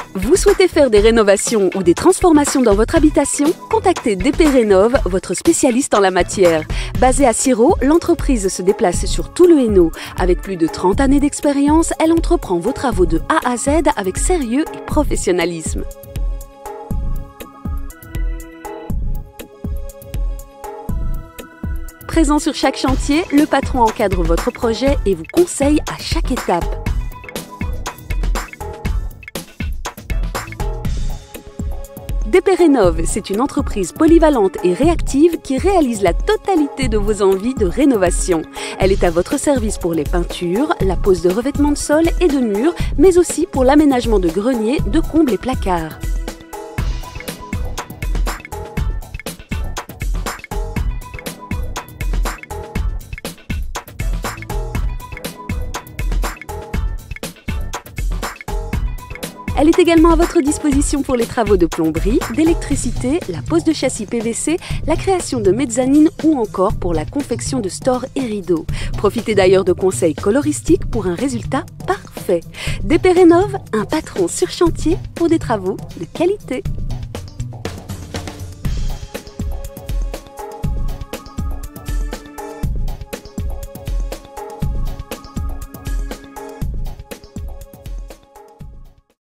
Vous souhaitez faire des rénovations ou des transformations dans votre habitation? Contactez DP Rénov, votre spécialiste en la matière. Basée à Siro, l'entreprise se déplace sur tout le Hainaut. Avec plus de 30 années d'expérience, elle entreprend vos travaux de A à Z avec sérieux et professionnalisme. Présent sur chaque chantier, le patron encadre votre projet et vous conseille à chaque étape. DP Rénov, c'est une entreprise polyvalente et réactive qui réalise la totalité de vos envies de rénovation. Elle est à votre service pour les peintures, la pose de revêtements de sol et de murs, mais aussi pour l'aménagement de greniers, de combles et placards. Elle est également à votre disposition pour les travaux de plomberie, d'électricité, la pose de châssis PVC, la création de mezzanines ou encore pour la confection de stores et rideaux. Profitez d'ailleurs de conseils coloristiques pour un résultat parfait. DP Rénov, un patron sur chantier pour des travaux de qualité.